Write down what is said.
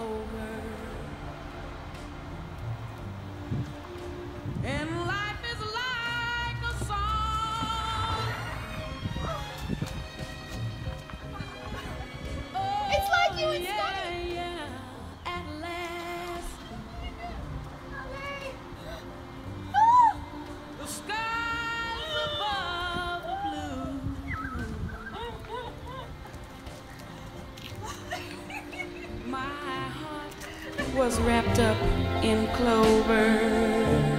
over. And life is like a song. Oh, It's like you and yeah, Scotty. yeah, at last. The skies above the blue. My heart was wrapped up in clover.